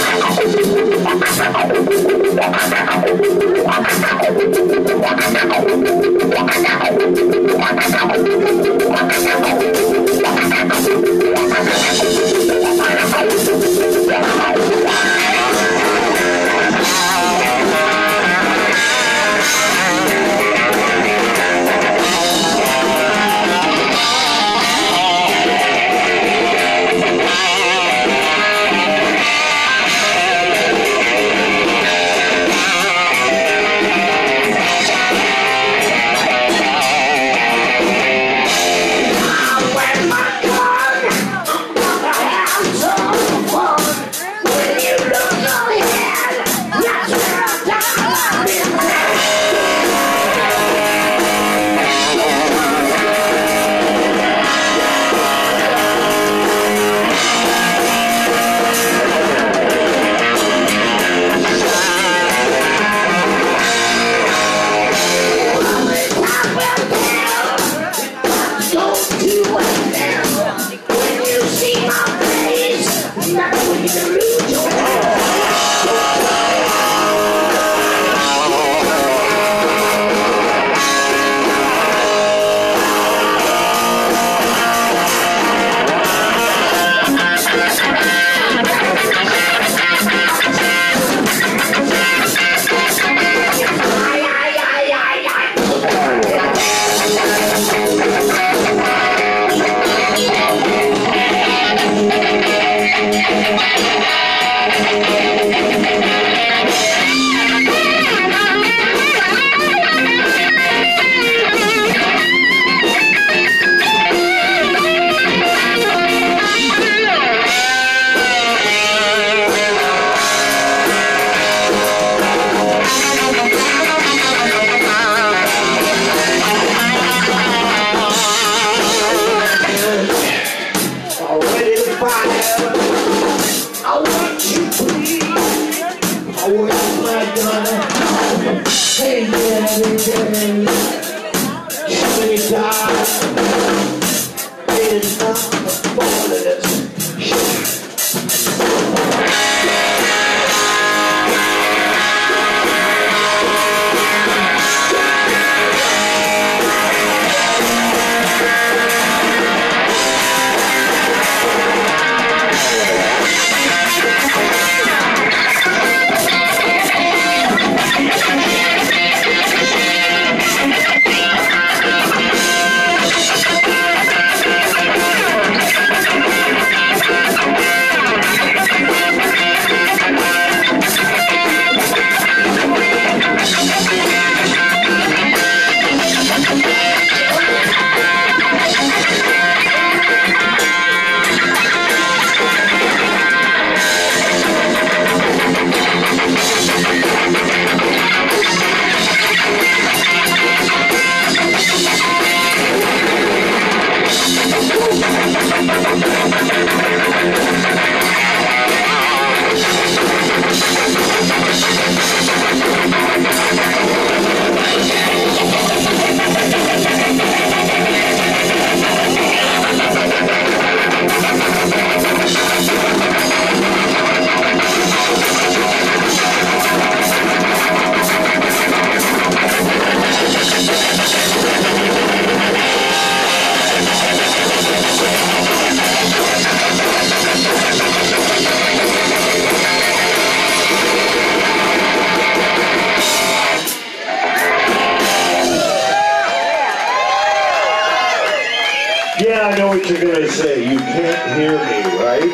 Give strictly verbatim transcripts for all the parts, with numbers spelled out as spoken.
Yeah, I know what you're gonna say. You can't hear me, right?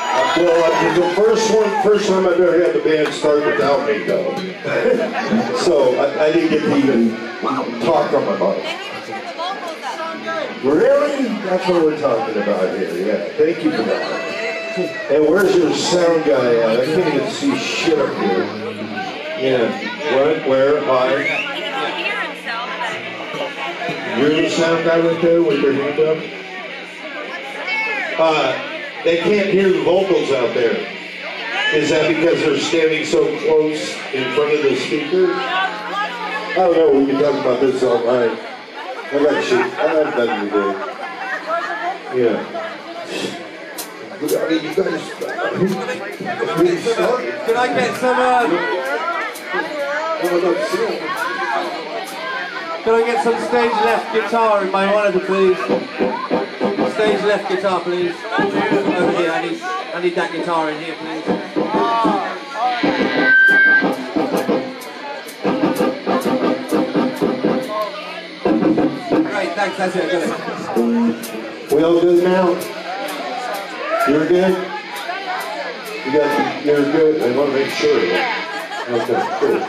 Well, uh, the first one, first time I've ever had the band start without me, though. So I, I didn't get to even talk on my body. Really? That's what we're talking about here. Yeah, thank you for that. And where's your sound guy at? I can't even see shit up here. Yeah. What? Where? Hi. You're the sound guy right there with your hand up? Uh, they can't hear the vocals out there. Is that because they're standing so close in front of the speakers? I don't know, we can talk about this all night. I got shit, I have nothing to do. Yeah. I mean, you guys, Can I get some, um, can I get some stage left guitar in my monitor, please? Stage left guitar, please. Over here, I need, I need that guitar in here, please. Great, thanks, that's it, I got it. We all good now? You're good? You got, you're good. I want to make sure. Okay, cool.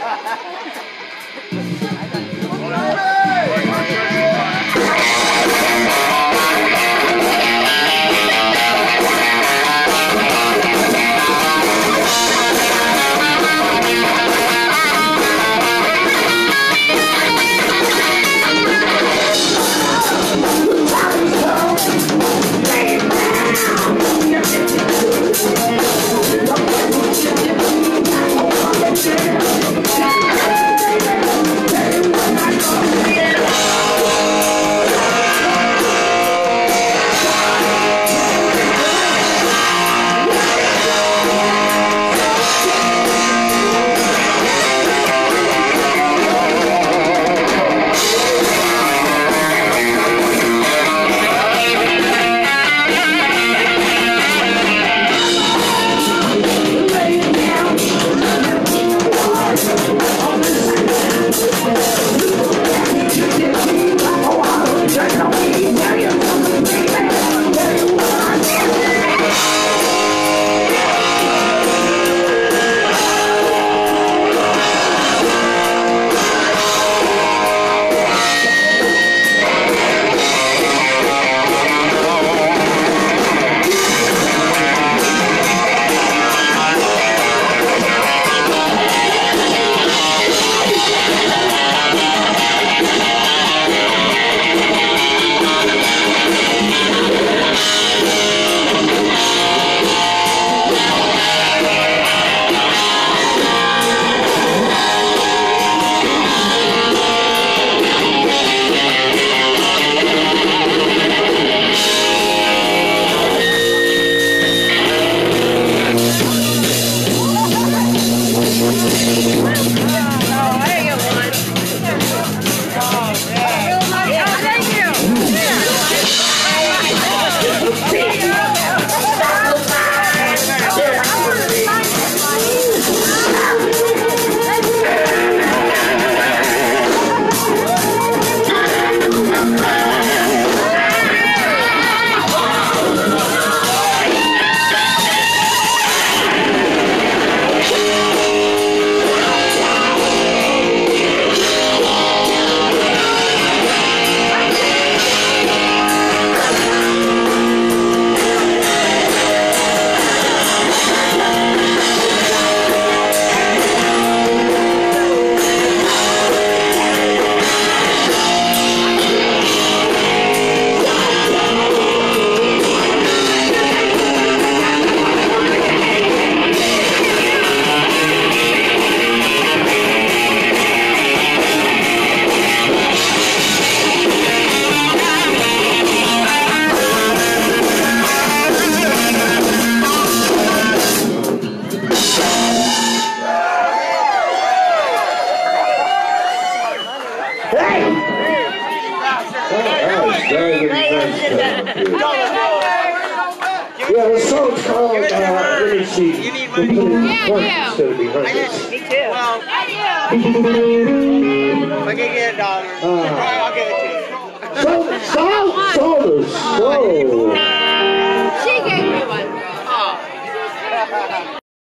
Yeah, the song's called, uh, let me see. You need money? Yeah, I do. Me too. Well, I can get a dollar. Uh, I'll give it to you. So, so, so, so.